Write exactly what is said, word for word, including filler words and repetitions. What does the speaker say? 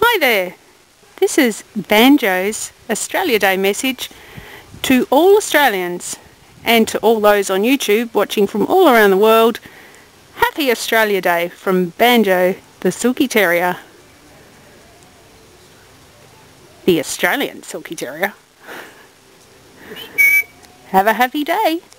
Hi there, this is Banjo's Australia Day message to all Australians and to all those on YouTube watching from all around the world. Happy Australia Day from Banjo, the Silky Terrier. The Australian Silky Terrier. Have a happy day.